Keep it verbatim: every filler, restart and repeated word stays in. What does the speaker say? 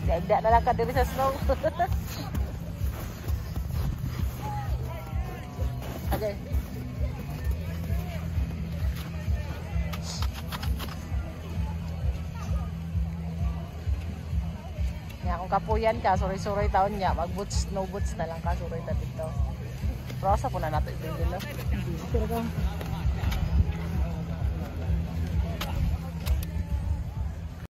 Hindi na lang ka diri sa snow. Okay. Nga kung kapuyan ka, suroy-suroy taon niya, mag-boots, no boots na lang ka, suroy ta dito. Prosa po na natin ito dito. Pero